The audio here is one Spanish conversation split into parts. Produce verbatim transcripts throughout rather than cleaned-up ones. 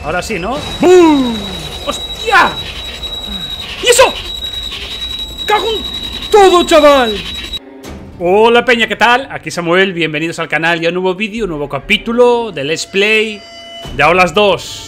Ahora sí, ¿no? ¡Bum! ¡Hostia! ¿Y eso? ¡Cago en todo, chaval! Hola peña, ¿qué tal? Aquí Samuel, bienvenidos al canal y a un nuevo vídeo, un nuevo capítulo de Let's Play de Outlast dos.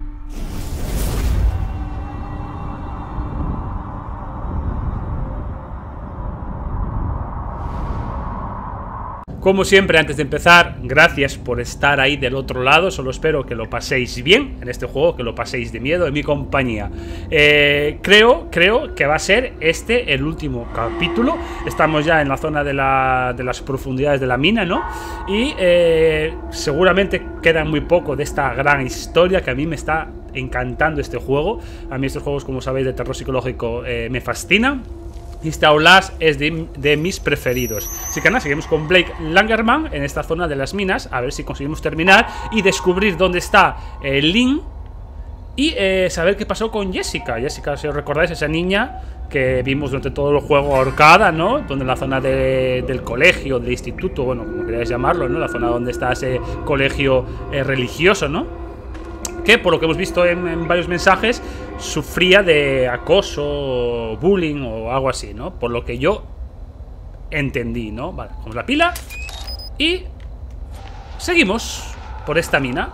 Como siempre, antes de empezar, gracias por estar ahí del otro lado. Solo espero que lo paséis bien en este juego, que lo paséis de miedo en mi compañía. eh, Creo, creo que va a ser este el último capítulo. Estamos ya en la zona de, la, de las profundidades de la mina, ¿no? Y eh, seguramente queda muy poco de esta gran historia que a mí me está encantando este juego. A mí estos juegos, como sabéis, de terror psicológico eh, me fascinan. Y este Outlast es de, de mis preferidos. Así que nada, seguimos con Blake Langermann en esta zona de las minas. A ver si conseguimos terminar y descubrir dónde está eh, Lynn. Y eh, saber qué pasó con Jessica. Jessica, si os recordáis, esa niña que vimos durante todo el juego ahorcada, ¿no? Donde en la zona de, del colegio, del instituto, bueno, como queráis llamarlo, ¿no? La zona donde está ese colegio eh, religioso, ¿no? Que por lo que hemos visto en, en varios mensajes sufría de acoso, bullying o algo así, ¿no? Por lo que yo entendí, ¿no? Vale, cogemos la pila y seguimos por esta mina.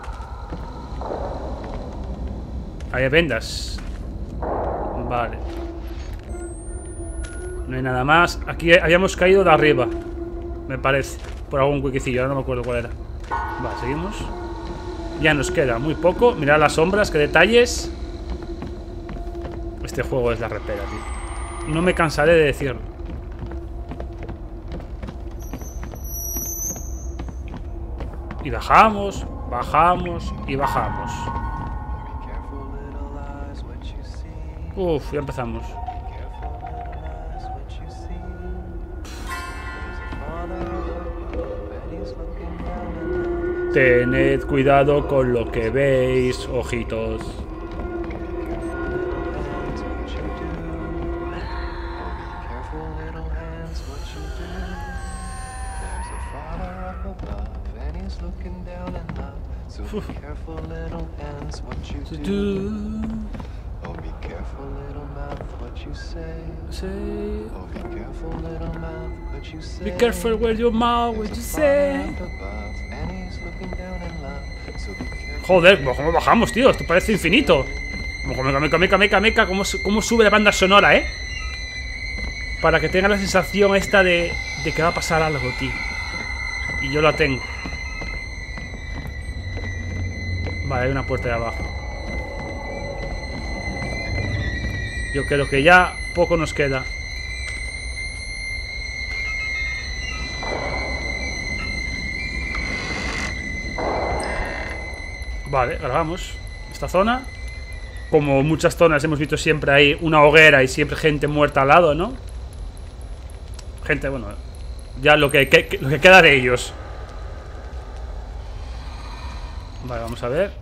Hay vendas. Vale. No hay nada más. Aquí habíamos caído de arriba, me parece, por algún huequecillo, ahora no me acuerdo cuál era. Vale, seguimos. Ya nos queda muy poco. Mirad las sombras, qué detalles. Este juego es la repera, tío. No me cansaré de decirlo. Y bajamos, bajamos y bajamos. Uf, ya empezamos. Tened cuidado con lo que veis, ojitos. Uf. Be careful with your mouth, what you say. Joder, ¿cómo bajamos, tío? Esto parece infinito. Meca, meca, meca, meca, meca. ¿Cómo, cómo sube la banda sonora, eh? Para que tenga la sensación esta de, de que va a pasar algo, tío. Y yo la tengo. Vale, hay una puerta de abajo. Yo creo que ya poco nos queda. Vale, ahora vamos. Esta zona, como muchas zonas, hemos visto siempre ahí una hoguera y siempre gente muerta al lado, ¿no? Gente, bueno, ya lo que, que, lo que queda de ellos. Vale, vamos a ver.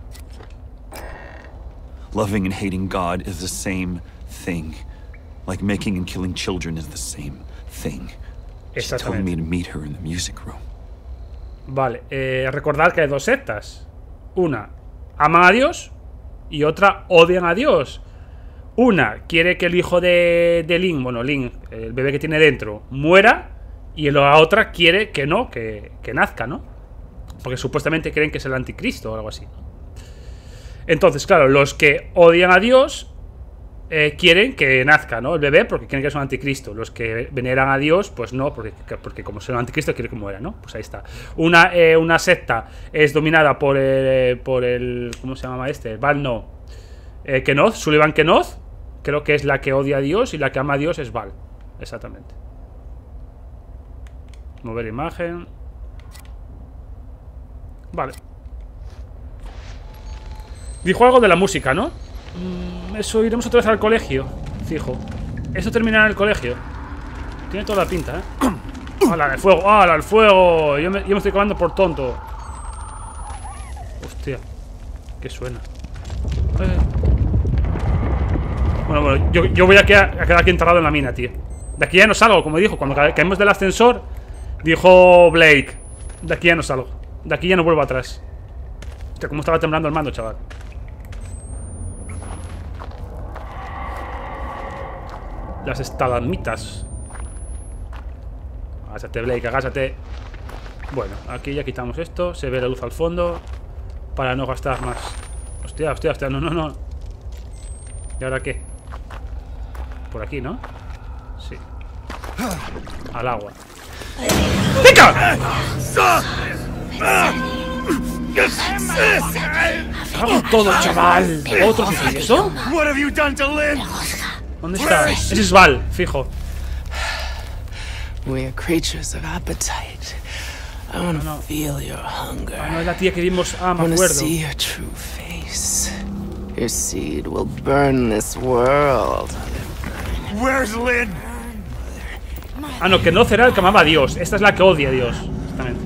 Loving and hating God is the same thing. Like making and killing children is the same thing. She told me to meet her in the music room. Vale, eh, recordad que hay dos sectas. Una aman a Dios y otra odian a Dios. Una quiere que el hijo de, de Lynn, bueno, Lynn, el bebé que tiene dentro, muera. Y la otra quiere que no, que, que nazca, ¿no? Porque supuestamente creen que es el anticristo o algo así. Entonces, claro, los que odian a Dios eh, quieren que nazca, ¿no? El bebé, porque quieren que es un anticristo. Los que veneran a Dios, pues no, porque, porque como es un anticristo quiere que muera, ¿no? Pues ahí está. Una, eh, una secta es dominada por el, por el... ¿Cómo se llama este? Val, no. Eh, Kenoth, Sullivan Kenoth. Creo que es la que odia a Dios y la que ama a Dios es Val. Exactamente. Mover imagen. Vale. Dijo algo de la música, ¿no? Mm, eso iremos otra vez al colegio. Fijo. Eso terminará en el colegio. Tiene toda la pinta, ¿eh? ¡Hala, el fuego! ¡Hala, el fuego! Yo me, yo me estoy acabando por tonto. Hostia. ¿Qué suena? Eh. Bueno, bueno, yo, yo voy a quedar, a quedar aquí enterrado en la mina, tío. De aquí ya no salgo, como dijo. Cuando ca caemos del ascensor, dijo Blake: de aquí ya no salgo. De aquí ya no vuelvo atrás. Hostia, cómo estaba temblando el mando, chaval. Las estalagmitas. Agásate, Blake, agásate. Bueno, aquí ya quitamos esto. Se ve la luz al fondo. Para no gastar más. Hostia, hostia, hostia. No, no, no. ¿Y ahora qué? Por aquí, ¿no? Sí. Al agua. ¡Venga! ¡Hago todo, chaval! ¿Otro suicidio? ¿Eso? ¿Dónde está? Ese es Val, fijo. We are creatures of appetite. I want to feel your hunger. Ah, no es la tía que vimos. Ah, me I want to acuerdo. see your true face. Your seed will burn this world. Where's Lynn? Ah, no, que no será el que amaba a Dios. Esta es la que odia a Dios. Exactamente.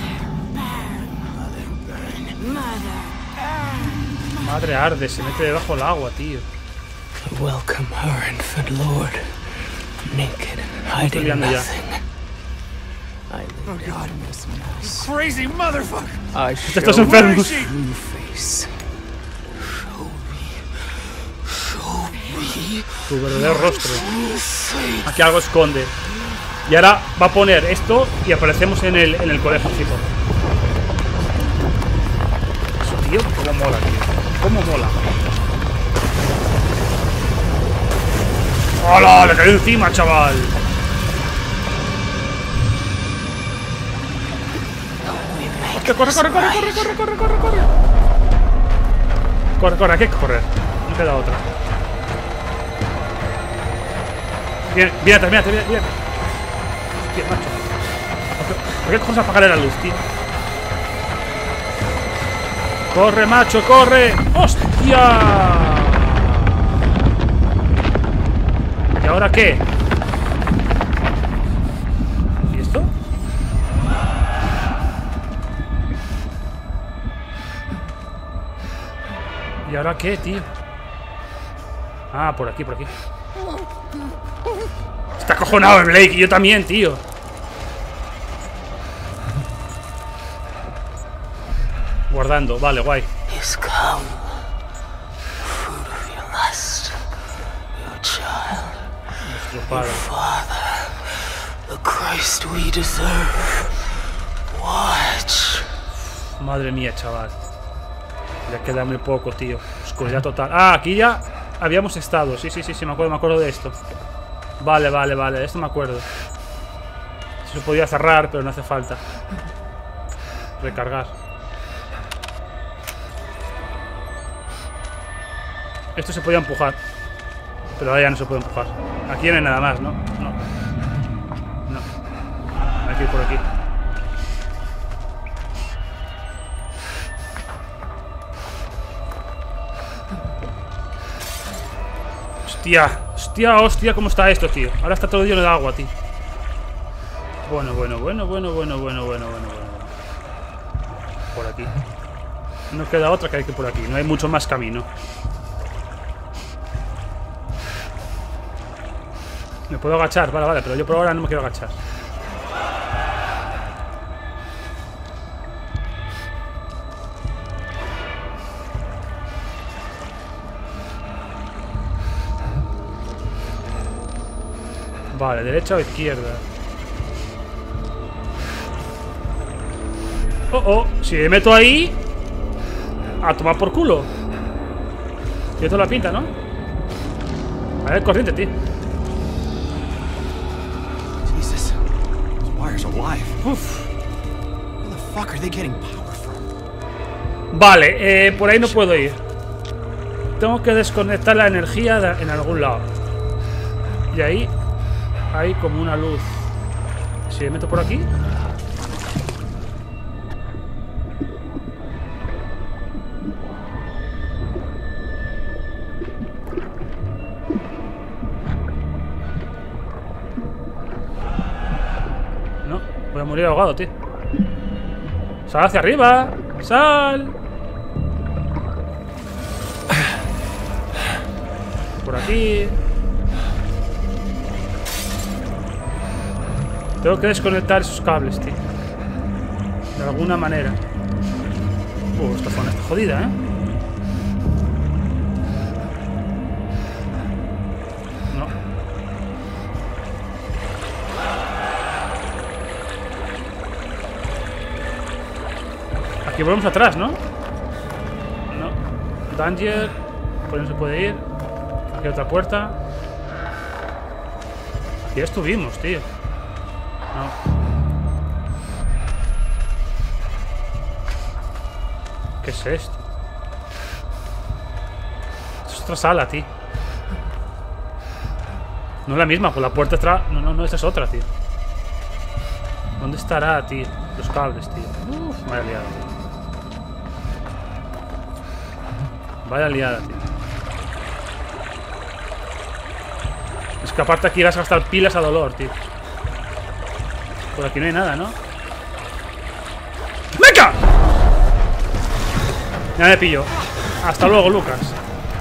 Madre arde, se mete debajo del agua, tío. Welcome her, infant lord. Naked, hiding ya. nothing. I live in this mess. Crazy motherfucker! I Estos show enfermos. my true face. Show me. Show me. Tu verdadero rostro. Aquí algo esconde. Y ahora va a poner esto y aparecemos en el, en el colegio, fijo. Eso, tío, cómo mola, tío. Cómo mola. ¡Hola! Le cayó encima, chaval. Hostia, corre, corre, corre, corre, corre, corre, corre, corre. Corre, corre, hay que correr. No queda otra. Bien, mírate, mírate, mírate. Hostia, macho. ¿Por qué cojones apagaré la luz, tío? ¡Corre, macho, corre! ¡Hostia! ¿Y ahora qué? ¿Y esto? ¿Y ahora qué, tío? Ah, por aquí, por aquí. Está acojonado el Blake y yo también, tío. Guardando, vale, guay. He's come. Fruit of your lust. Your child. Nuestro padre. Father. The Christ we deserve. Watch. Madre mía, chaval. Ya queda muy poco, tío. Oscuridad total. Ah, aquí ya habíamos estado. Sí, sí, sí, sí, me acuerdo, me acuerdo de esto. Vale, vale, vale, esto me acuerdo. Se podía cerrar, pero no hace falta. Recargar. Esto se podía empujar. Pero ahora ya no se puede empujar. Aquí no hay nada más, ¿no? No. No. Hay que ir por aquí. Hostia, hostia, hostia, ¿cómo está esto, tío? Ahora está todo lleno de agua, tío. Bueno, bueno, bueno, bueno, bueno, bueno, bueno, bueno, bueno. Por aquí. No queda otra que hay que ir por aquí. No hay mucho más camino. Me puedo agachar, vale, vale, pero yo por ahora no me quiero agachar. Vale, derecha o izquierda. Oh, oh, si me meto ahí, a tomar por culo. Tiene toda la pinta, ¿no? A ver, corriente, tío. Jesus, those wires are alive. Uf. Where the fuck are they getting power from? Vale, eh, por ahí no puedo ir. Tengo que desconectar la energía de, en algún lado. Y ahí hay como una luz. Si me meto por aquí. No, voy a morir ahogado, tío. Sal hacia arriba. Sal. Por aquí. Tengo que desconectar esos cables, tío. De alguna manera. Uh, esta zona está jodida, ¿eh? No. Aquí volvemos atrás, ¿no? No. Danger. Por ahí no se puede ir. Aquí hay otra puerta. Aquí ya estuvimos, tío. No. ¿Qué es esto? Esto es otra sala, tío. No es la misma, pues la puerta está... No, no, no, esta es otra, tío. ¿Dónde estará, tío? Los cables, tío. Uf, vaya liada, tío. Vaya liada, tío. Es que aparte aquí vas a gastar pilas a dolor, tío. Por aquí no hay nada, ¿no? ¡Venga! Ya me pillo. Hasta luego, Lucas.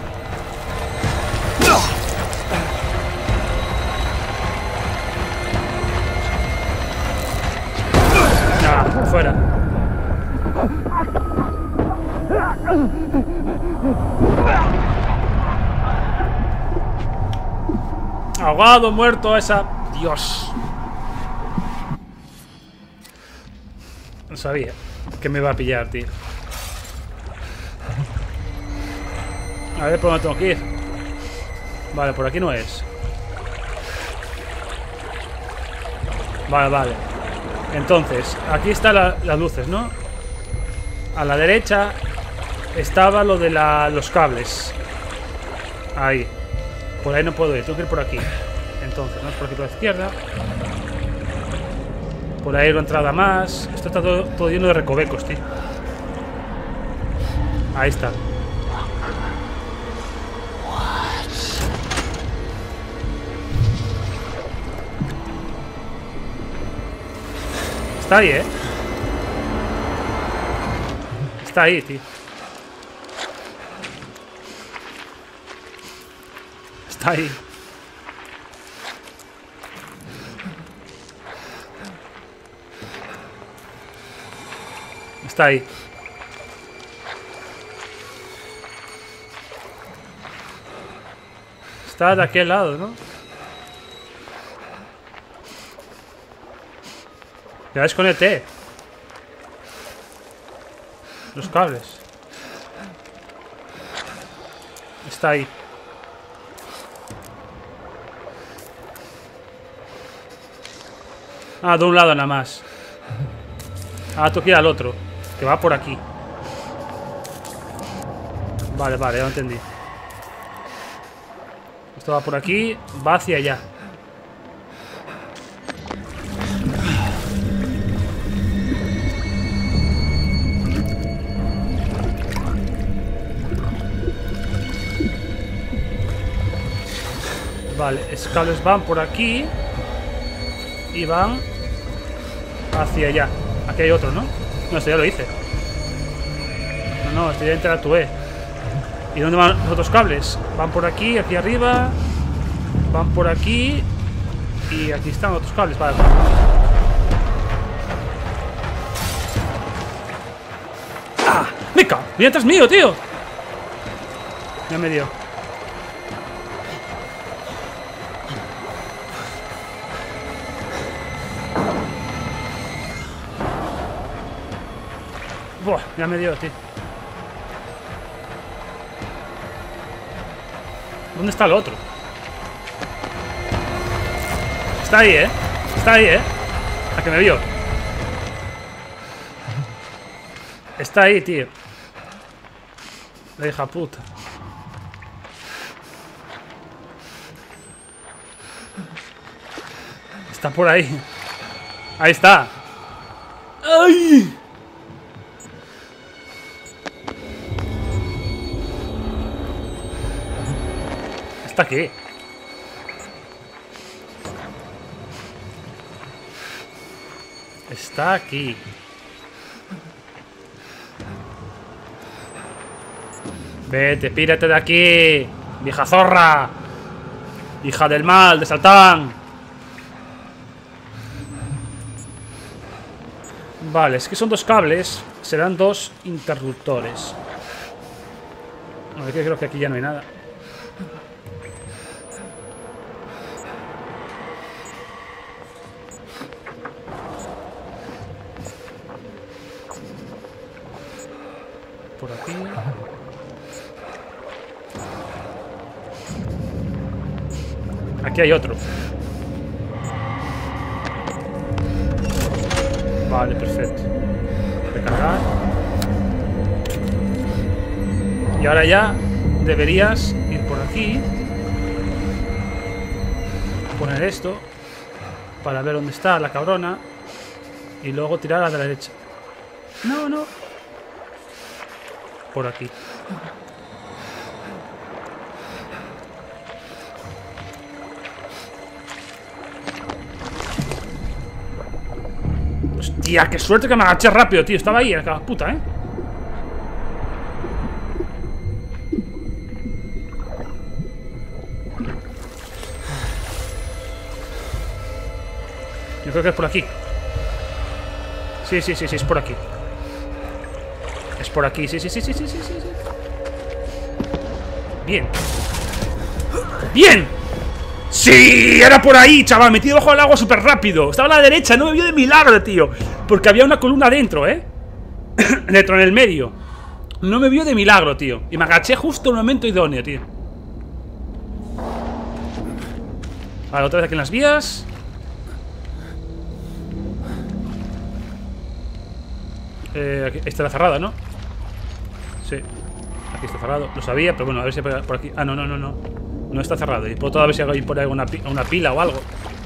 Ya, fuera. Ahogado, muerto, esa... Dios. No sabía que me iba a pillar, tío. A ver por dónde tengo que ir. Vale, por aquí no es. Vale, vale. Entonces, aquí están la, las luces, ¿no? A la derecha estaba lo de la, los cables. Ahí. Por ahí no puedo ir, tengo que ir por aquí. Entonces, ¿no? Es por aquí por la izquierda. Por ahí una entrada más. Esto está todo, todo lleno de recovecos, tío. Ahí está. Está ahí, ¿eh? Está ahí, tío. Está ahí. Está ahí. Está de aquel lado, ¿no? Ya desconecté los cables. Está ahí. Ah, de un lado nada más. Ah, tengo que ir al otro, que va por aquí. Vale, vale, ya lo entendí. Esto va por aquí, va hacia allá. Vale, los cables van por aquí y van hacia allá. Aquí hay otro, ¿no? No, esto ya lo hice. No, no, esto ya interactué. ¿Y dónde van los otros cables? Van por aquí, aquí arriba. Van por aquí. Y aquí están los otros cables. Vale, vale. ¡Ah! ¡Mica! ¡Viene atrás mío, tío! Ya me dio. Buah, ya me dio, tío. ¿Dónde está el otro? Está ahí, ¿eh? Está ahí, ¿eh? A que me vio. Está ahí, tío. La hija puta. Está por ahí. Ahí está. ¡Ay! Está aquí. Está aquí. Vete, pírate de aquí, vieja zorra. Hija del mal, de Satán. Vale, es que son dos cables. Serán dos interruptores. A ver, que creo que aquí ya no hay nada. por aquí. Aquí hay otro. Vale, perfecto. Recargar. Y ahora ya deberías ir por aquí. Poner esto para ver dónde está la cabrona. Y luego tirar a la derecha. No, no. Por aquí. Hostia, qué suerte que me agaché rápido, tío. Estaba ahí, la puta, ¿eh? Yo creo que es por aquí. Sí, sí, sí, sí, es por aquí. Es por aquí, sí, sí, sí, sí, sí, sí, sí. Bien. ¡Bien! ¡Sí! Era por ahí, chaval. Metido bajo el agua súper rápido. Estaba a la derecha, no me vio de milagro, tío. Porque había una columna dentro, ¿eh? Dentro, en el medio. No me vio de milagro, tío. Y me agaché justo en un momento idóneo, tío. Vale, otra vez aquí en las vías. Eh, aquí, esta era cerrada, ¿no? Sí. Aquí está cerrado. Lo sabía, pero bueno, a ver si por aquí... Ah, no, no, no, no. No está cerrado. Y puedo todavía ver si hay por ahí una, una pila o algo.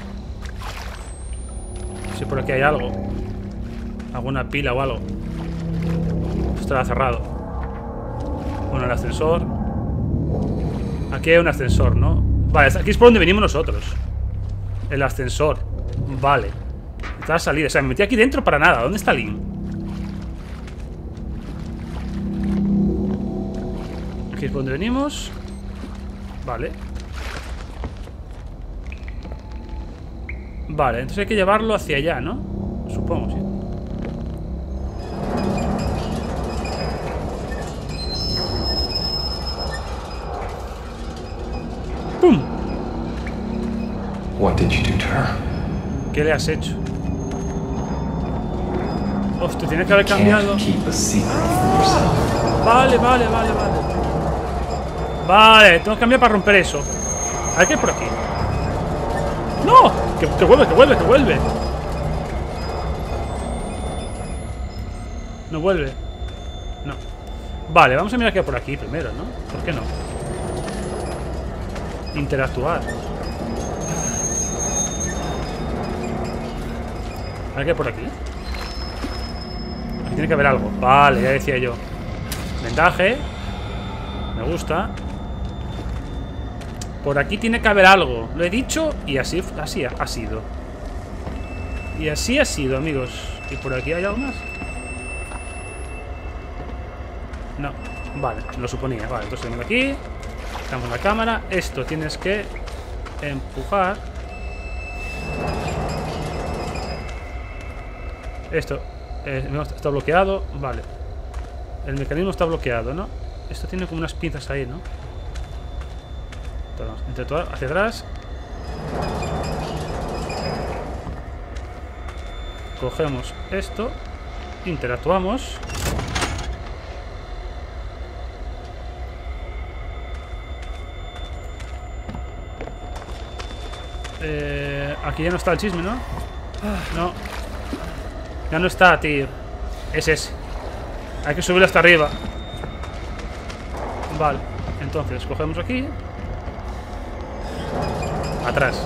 Si por aquí hay algo. Alguna pila o algo. Estará cerrado. Bueno, el ascensor. Aquí hay un ascensor, ¿no? Vale, aquí es por donde venimos nosotros. El ascensor. Vale. Está la salida. O sea, me metí aquí dentro para nada. ¿Dónde está Lynn? Aquí es por donde venimos. Vale. Vale, entonces hay que llevarlo hacia allá, ¿no? Supongo, sí. ¡Pum! What did you do to her? ¿Qué le has hecho? Hostia, tienes que haber cambiado. Vale, vale, vale, vale. Vale, tengo que cambiar para romper eso. A ver qué hay por aquí. ¡No! Que, que vuelve, que vuelve, que vuelve. No vuelve. No. Vale, vamos a mirar qué hay por aquí primero, ¿no? ¿Por qué no? Interactuar. A ver qué hay por aquí. Aquí tiene que haber algo. Vale, ya decía yo. Vendaje. Me gusta. Por aquí tiene que haber algo. Lo he dicho y así, así ha sido. Y así ha sido, amigos. ¿Y por aquí hay algo más? No. Vale, lo suponía. Vale, entonces venimos aquí. Estamos en la cámara. Esto tienes que empujar. Esto eh, está bloqueado. Vale. El mecanismo está bloqueado, ¿no? Esto tiene como unas pinzas ahí, ¿no? Interactuar hacia atrás. Cogemos esto. Interactuamos. Eh, aquí ya no está el chisme, ¿no? No. Ya no está, tío. Es ese. Hay que subir hasta arriba. Vale. Entonces, cogemos aquí. Atrás.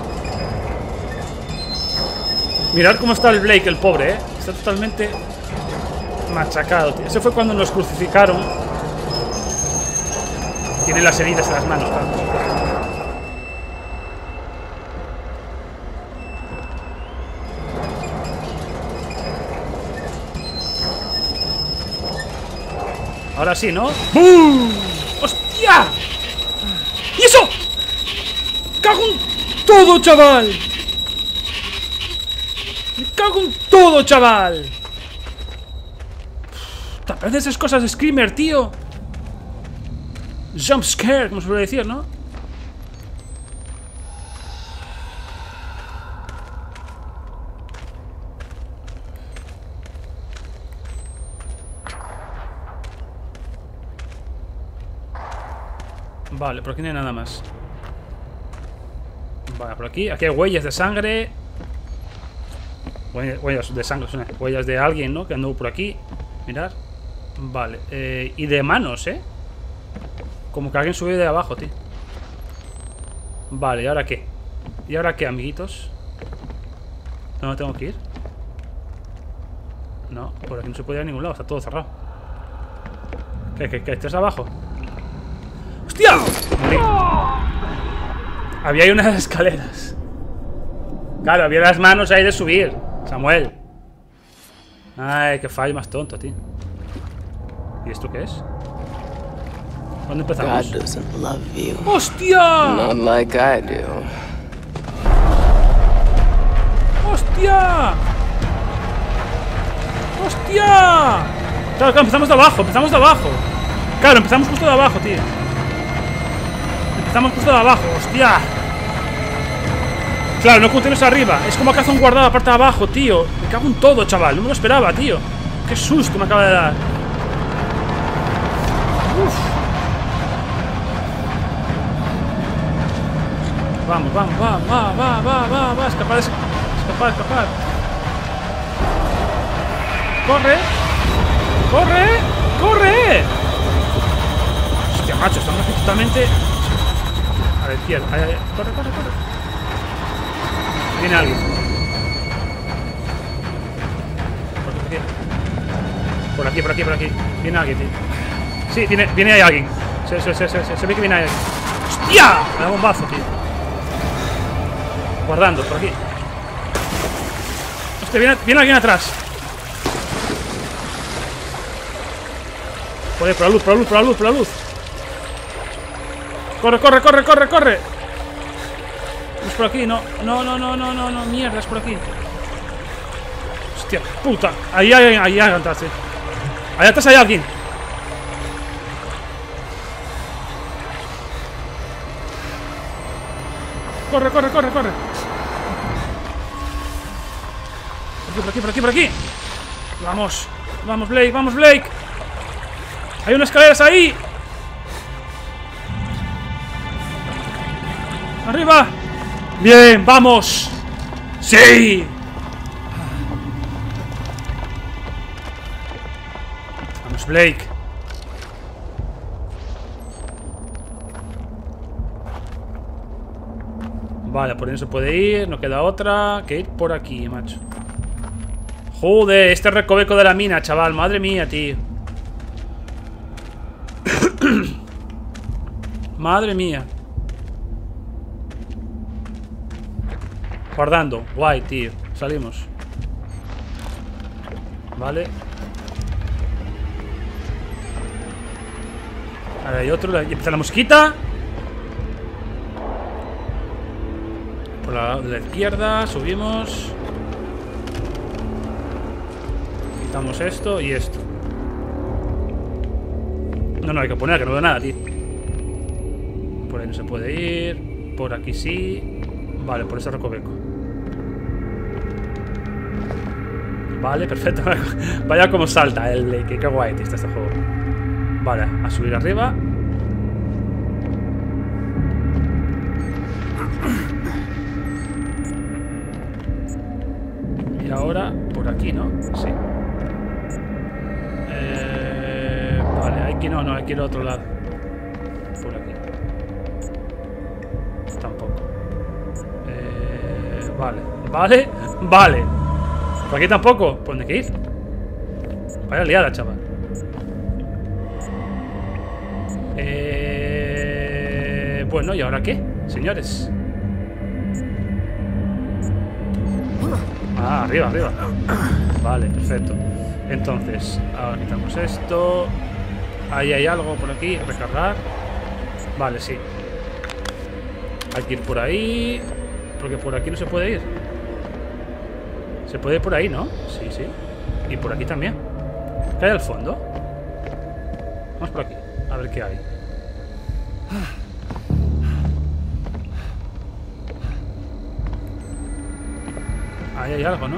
Mirad cómo está el Blake, el pobre, ¿eh? Está totalmente machacado, tío. Ese fue cuando nos crucificaron. Tiene las heridas en las manos, claro. Ahora sí, ¿no? ¡Bum! ¡Hostia! ¿Y eso? ¡Cago en todo, chaval! ¡Me cago en todo, chaval! ¿Te aparecen esas cosas de Screamer, tío? Jump scare, como se suele decir, ¿no? Vale, por aquí no hay nada más. Vale, por aquí. Aquí hay huellas de sangre. Huellas de sangre, huellas de alguien, ¿no? Que anduvo por aquí. Mirad. Vale, eh, y de manos, ¿eh? Como que alguien subió de abajo, tío. Vale, ¿y ahora qué? ¿Y ahora qué, amiguitos? ¿Dónde tengo que ir? No, por aquí no se puede ir a ningún lado, está todo cerrado. ¿Qué, qué, qué? ¿Estás abajo? ¡Hostia! Había ahí unas escaleras. Claro, había las manos ahí de subir, Samuel. Ay, qué fallo más tonto, tío. ¿Y esto qué es? ¿Dónde empezamos? God doesn't love you. ¡Hostia! Not like I do. ¡Hostia! ¡Hostia! Claro, claro, empezamos de abajo, empezamos de abajo. Claro, empezamos justo de abajo, tío. Empezamos justo de abajo, hostia. Claro, no continues arriba. Es como que hace un guardado aparte de abajo, tío. Me cago en todo, chaval. No me lo esperaba, tío. Qué susto me acaba de dar. Uf. Vamos, vamos, va, va, va, va, va, va. Escapar, escapar, escapar. ¡Corre! ¡Corre! ¡Corre! Hostia, macho, estamos aquí totalmente a la izquierda. Ay, ay, corre, corre, corre. Viene alguien. Por aquí, por aquí, por aquí. Viene alguien, tío. Sí, viene, viene ahí alguien. Se, se, se, se, se, se ve que viene ahí alguien. ¡Hostia! Me da un bombazo, tío. Guardando, por aquí. Hostia, viene, viene alguien atrás. Por ahí, por la luz, por la luz, por la luz, por la luz. Corre, corre, corre, corre, corre. Es por aquí, no, no, no, no, no, no, no, mierda, es por aquí. Hostia, puta. Ahí hay, ahí hay atrás, eh. Ahí atrás hay alguien. Corre, corre, corre, corre. Por aquí, por aquí, por aquí, por aquí. Vamos, vamos, Blake, vamos, Blake. Hay unas escaleras ahí. Arriba. Bien, vamos. Sí. Vamos, Blake. Vale, por ahí no se puede ir. No queda otra que ir por aquí, macho. Joder, este recoveco de la mina, chaval. Madre mía, tío. Madre mía. Guardando. Guay, tío. Salimos. Vale. Ahora hay otro. Y empieza la mosquita. Por la, de la izquierda. Subimos. Quitamos esto y esto. No, no, hay que poner, que no veo nada, tío. Por ahí no se puede ir. Por aquí sí. Vale, por ese recoveco. Vale, perfecto. Vaya como salta el que qué guay está este juego. Vale, a subir arriba. Y ahora por aquí, ¿no? Sí. Eh, vale, hay que no, no, hay que ir al otro lado. Por aquí. Tampoco. Eh, vale, vale, vale. ¿Por aquí tampoco? ¿Por dónde hay que ir? Vaya liada, chaval. Eh, bueno, ¿y ahora qué, señores? Ah, arriba, arriba. Vale, perfecto. Entonces, ahora quitamos esto. Ahí hay algo por aquí. Recargar. Vale, sí. Hay que ir por ahí. Porque por aquí no se puede ir. Se puede ir por ahí, ¿no? Sí, sí. Y por aquí también. ¿Qué hay al fondo? Vamos por aquí. A ver qué hay. Ahí hay algo, ¿no?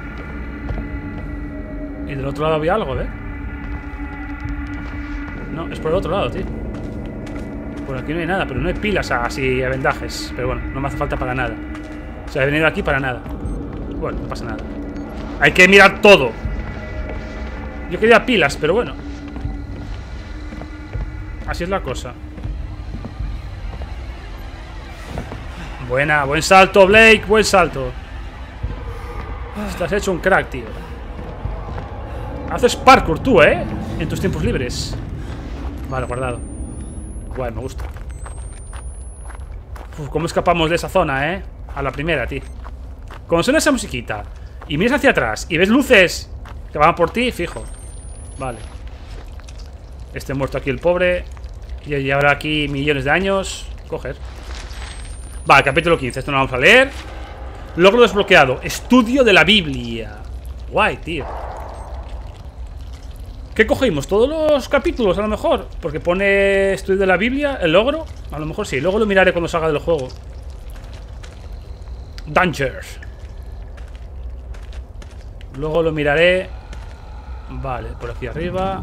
Y del otro lado había algo, ¿eh? No, es por el otro lado, tío. Por aquí no hay nada, pero no hay pilas así a vendajes. Pero bueno, no me hace falta para nada. O sea, he venido aquí para nada. Bueno, no pasa nada. Hay que mirar todo. Yo quería pilas, pero bueno. Así es la cosa. Buena, buen salto, Blake, buen salto. Estás hecho un crack, tío. Haces parkour tú, ¿eh? En tus tiempos libres. Vale, guardado. Guay, me gusta. Uf, ¿cómo escapamos de esa zona, eh? A la primera, tío. Cuando suena esa musiquita y miras hacia atrás y ves luces que van por ti, fijo. Vale. Este muerto aquí el pobre. Y llevará aquí millones de años. Coger. Vale, capítulo quince. Esto no lo vamos a leer. Logro desbloqueado. Estudio de la Biblia. Guay, tío. ¿Qué cogimos? ¿Todos los capítulos a lo mejor? Porque pone estudio de la Biblia, el logro. A lo mejor sí, luego lo miraré cuando salga del juego. Dangers. Luego lo miraré. Vale, por aquí arriba.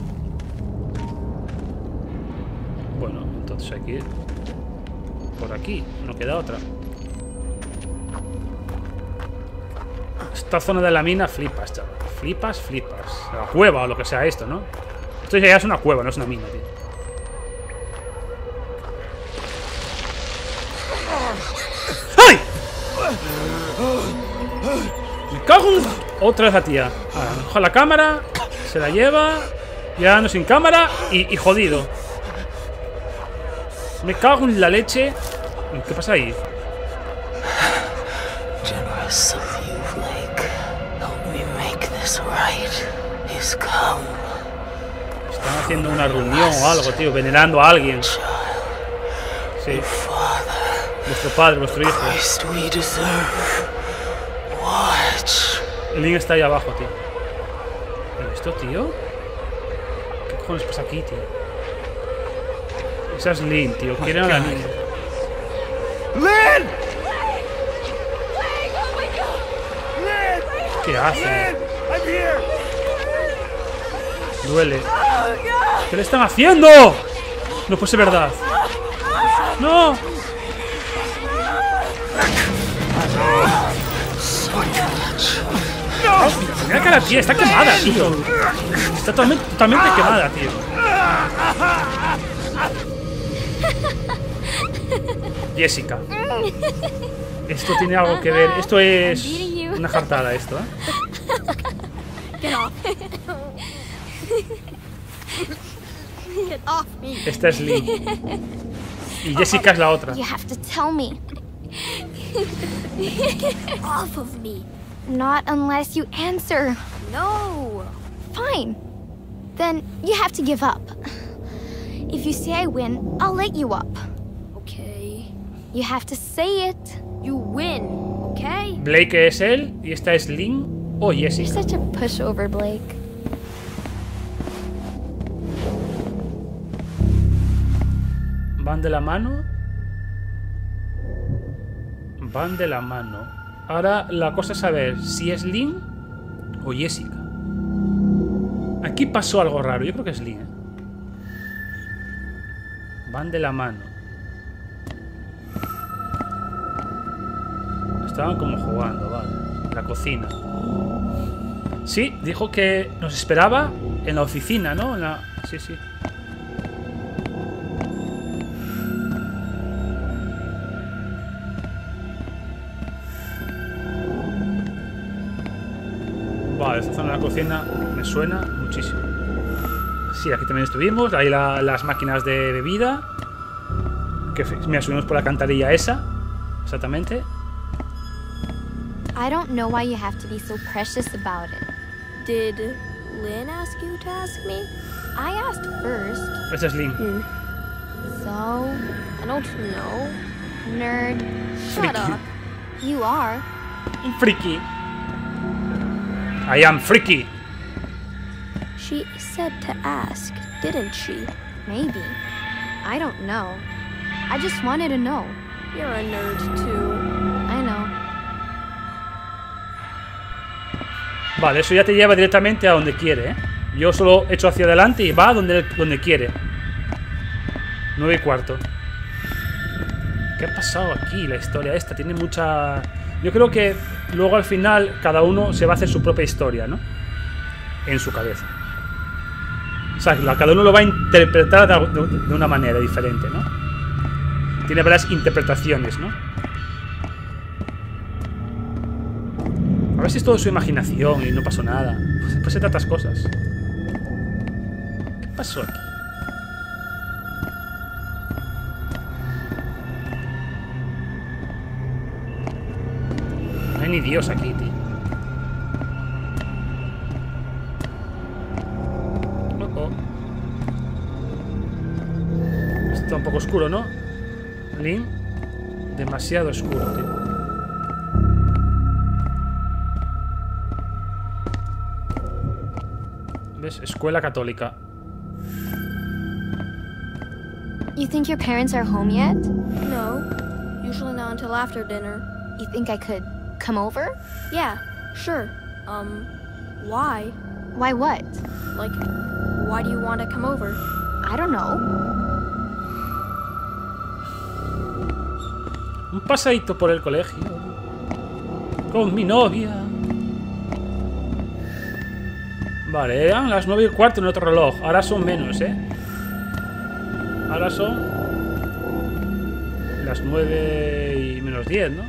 Bueno, entonces hay que ir por aquí, no queda otra. Esta zona de la mina flipas, chaval. Flipas, flipas. La cueva o lo que sea esto, ¿no? Esto ya es una cueva, no es una mina, tío. ¡Ay! Me cago en... Otra vez la tía. Ahora, coge la cámara, se la lleva. Ya no sin cámara y, y jodido. Me cago en la leche. ¿Qué pasa ahí? Generous of you, Blake. Help me make this right. He's come. Están haciendo una reunión o algo, tío, venerando a alguien. Sí. Vuestro padre, vuestro hijo. El Link está ahí abajo, tío. ¿Y esto, tío? ¿Qué cojones pasa aquí, tío? Esa es Link, tío. Quieren a la niña. Lynn! ¿Qué hace? Duele. ¿Qué le están haciendo? No puede ser verdad. ¡No! Mira que la tía está quemada, tío. Está totalmente, totalmente quemada, tío. Jessica. Esto tiene algo que ver. Esto es una jartada, esto, ¿eh? Esta es Lee. Y Jessica es la otra. You have to tell me. Off of me. Not unless you answer. No. Fine. Then you have to give up. If you say I win, I'll let you up. Okay. You have to say it. You win, okay? Blake es él y esta es Lynn o Jessica. You're such a pushover, Blake. ¿Van de la mano? Van de la mano. Ahora la cosa es saber si es Lynn o Jessica. Aquí pasó algo raro. Yo creo que es Lynn, ¿eh? Van de la mano. Estaban como jugando, vale. La cocina. Sí, dijo que nos esperaba en la oficina, ¿no? En la... Sí, sí. Vale, esta zona de la cocina me suena muchísimo. Sí, aquí también estuvimos. Ahí la, las máquinas de bebida. Que me subimos por la cantarilla esa. Exactamente. I don't know why you have to be so precious about it. Did Lynn ask you to ask me? I asked first. Esa es Lynn. Hmm. So, I don't know. Nerd. Shut Freaky. up. You are. Freaky. I am freaky. She said to ask, didn't she? Maybe. I don't know. I just wanted to know. You're a nerd too. I know. Vale, eso ya te lleva directamente a donde quiere, ¿eh? Yo solo echo hacia adelante y va donde, donde quiere. Nueve y cuarto. ¿Qué ha pasado aquí? La historia esta tiene mucha... Yo creo que luego al final cada uno se va a hacer su propia historia, ¿no? En su cabeza. O sea, cada uno lo va a interpretar de una manera diferente, ¿no? Tiene varias interpretaciones, ¿no? A ver si es todo su imaginación y no pasó nada. Pues después se tantas cosas. ¿Qué pasó aquí? No hay ni Dios aquí, tío. Oh, oh. Esto está un poco oscuro, ¿no? Link. Demasiado oscuro, tío. ¿Ves? Escuela católica. You think your parents are home yet? No. Usually not until after dinner. You think I could come over? Yeah, sure. Um, why? Why what? Like, why do you want to come over? I don't know. Un pasadito por el colegio. Con mi novia. Vale, eran las nueve y cuarto en otro reloj. Ahora son menos, ¿eh? Ahora son las nueve y menos diez, ¿no?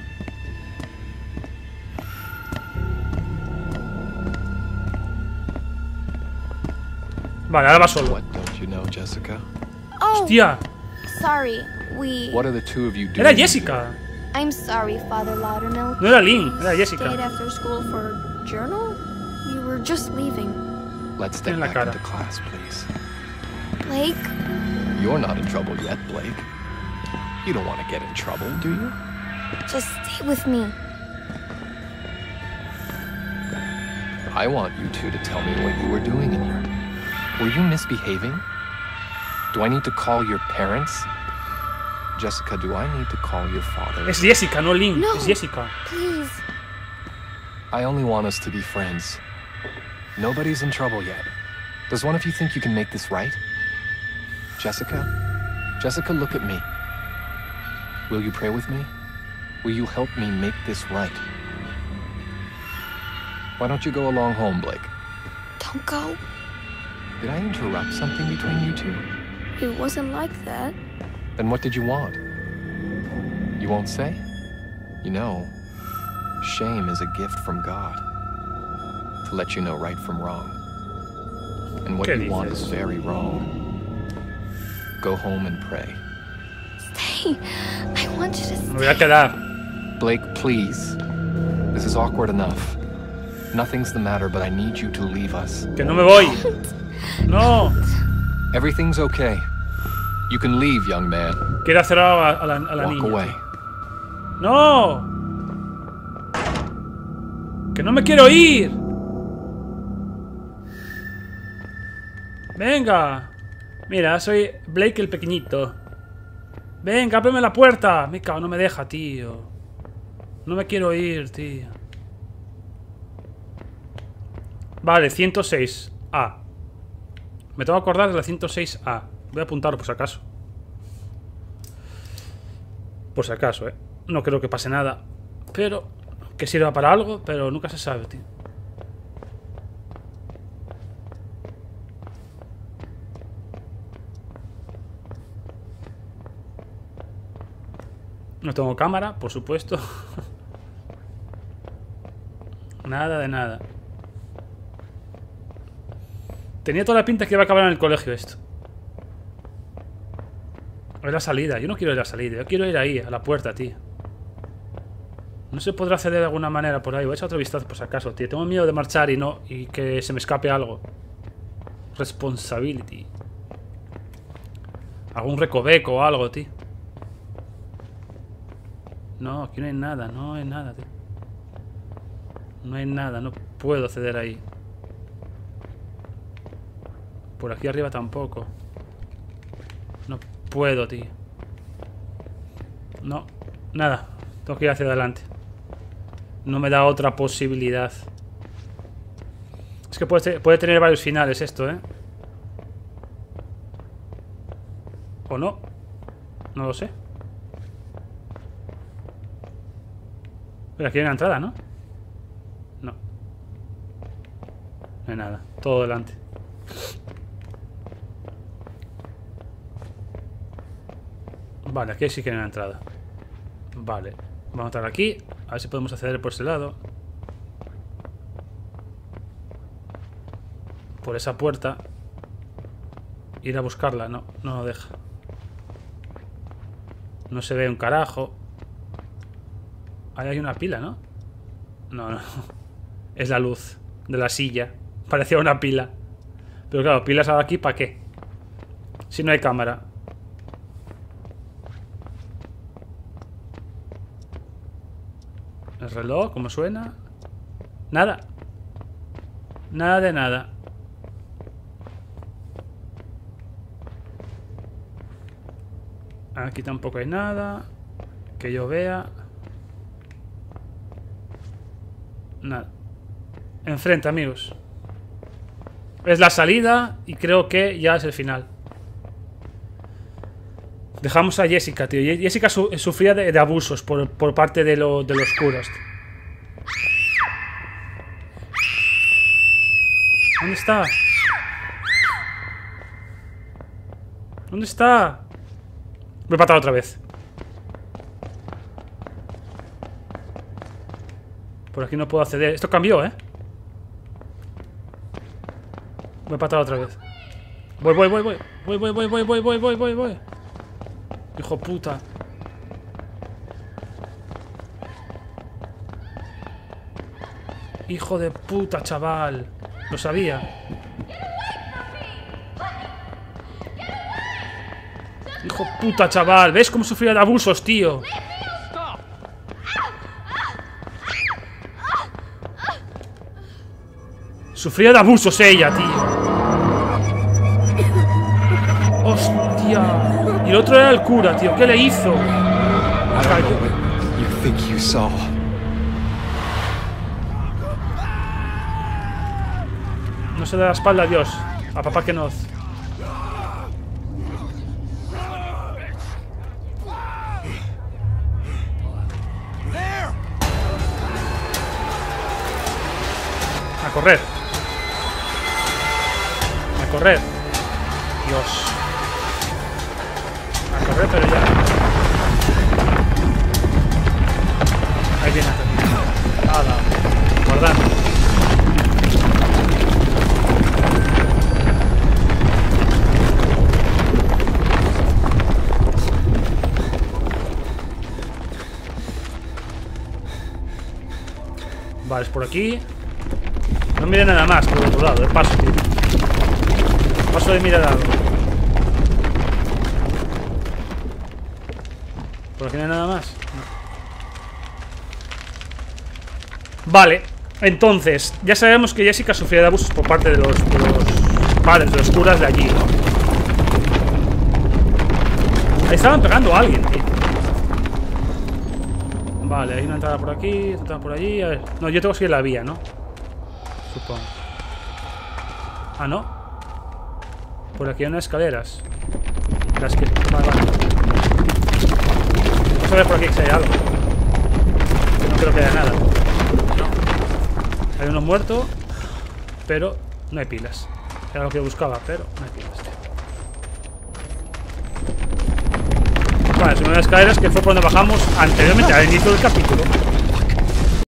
Vale, ahora va solo. What don't you know, Jessica? Oh, Hostia, sorry. We... What are the two of you doing? era Jessica. I'm sorry, Father Loudermilk. No era Lynn, era Stayed Jessica. after school for journal? We were just leaving. Let's step En la back cara. into class, please. Blake? You're not in trouble yet, Blake. You don't want to get in trouble, do you? Just stay with me. I want you two to tell me what you were doing in here. Were you misbehaving? Do I need to call your parents? Jessica, do I need to call your father? Es Jessica, no Lynn. No. Es Jessica. Please. I only want us to be friends. Nobody's in trouble yet. Does one of you think you can make this right? Jessica? Jessica, look at me. Will you pray with me? Will you help me make this right? Why don't you go along home, Blake? Don't go. Did I interrupt something between you two? It wasn't like that. Then what did you want? You won't say? You know, shame is a gift from God. To let you know right from wrong. And what ¿Qué you want dices? is very wrong. Go home and pray. Stay. I want you to Me stay. voy a quedar. Blake, please. This is awkward enough. Nothing's the matter, but I need you to leave us. Que no me voy. No. Everything's okay. You can leave, young man. Quiero hacer a, a la, a la Walk niña. away. ¡No! ¡Que no me quiero ir! ¡Venga! Mira, soy Blake el pequeñito. ¡Venga, ábreme la puerta! Me cago, no me deja, tío. No me quiero ir, tío. Vale, ciento seis A. Me tengo que acordar de la ciento seis A. Voy a apuntarlo por si acaso. Por si acaso, eh. No creo que pase nada. Pero que sirva para algo, pero nunca se sabe, tío. No tengo cámara, por supuesto. Nada de nada. Tenía toda la pinta que iba a acabar en el colegio esto. Es la salida. Yo no quiero ir a la salida. Yo quiero ir ahí, a la puerta, tío. No se podrá acceder de alguna manera por ahí. Voy a echar otro vistazo por si acaso, tío. Tengo miedo de marchar y no. Y que se me escape algo. Responsibility. Algún recoveco o algo, tío. No, aquí no hay nada. No hay nada, tío. No hay nada. No puedo acceder ahí. Por aquí arriba tampoco. No puedo, tío. No, nada. Tengo que ir hacia adelante. No me da otra posibilidad. Es que puede, puede tener varios finales esto, ¿eh? ¿O no? No lo sé. Pero aquí hay una entrada, ¿no? No. No hay nada. Todo delante. Vale, aquí sí que hay una entrada. Vale. Vamos a entrar aquí. A ver si podemos acceder por ese lado. Por esa puerta. Ir a buscarla. No, no lo deja. No se ve un carajo. Ahí hay una pila, ¿no? No, no. Es la luz de la silla. Parecía una pila. Pero claro, pilas ahora aquí, ¿para qué? Si no hay cámara. El reloj, ¿cómo suena? Nada. Nada de nada. Aquí tampoco hay nada que yo vea. Nada. Enfrente, amigos. Es la salida y creo que ya es el final. Dejamos a Jessica, tío. Jessica su sufría de, de abusos por, por parte de, lo, de los curas. ¿Dónde está? ¿Dónde está? Me he patado otra vez. Por aquí no puedo acceder. Esto cambió, ¿eh? Me he patado otra vez. Voy, voy, voy, voy. Voy, voy, voy, voy, voy, voy, voy, voy, voy. Hijo puta. Hijo de puta, chaval. Lo sabía. Hijo puta, chaval. ¿Ves cómo sufría de abusos, tío? Sufría de abusos ella, tío. Hostia. Y el otro era el cura, tío. ¿Qué le hizo? No se da la espalda a Dios. A papá que nos. A correr. A correr. Dios. A correr, pero ya. Ahí viene. Hala. Guardando. Vale, es por aquí. No mire nada más por el otro lado, de paso, tío. Paso de mirar algo. ¿Por aquí no hay nada más? No. Vale, entonces, ya sabemos que Jessica sufría de abusos por parte de los, de los padres, de los curas de allí, ¿no? Ahí estaban pegando a alguien, tío. Vale, hay una entrada por aquí, otra entrada por allí. A ver. No, yo tengo que seguir la vía, ¿no? Supongo. Ah, ¿no? Por aquí hay unas escaleras. Las que... Vale, vale. Vamos a ver por aquí si hay algo. No creo que haya nada. No. Hay unos muertos, pero no hay pilas. Era lo que buscaba, pero no hay pilas, tío. Vale, son unas escaleras que fue por donde bajamos anteriormente, al inicio del capítulo.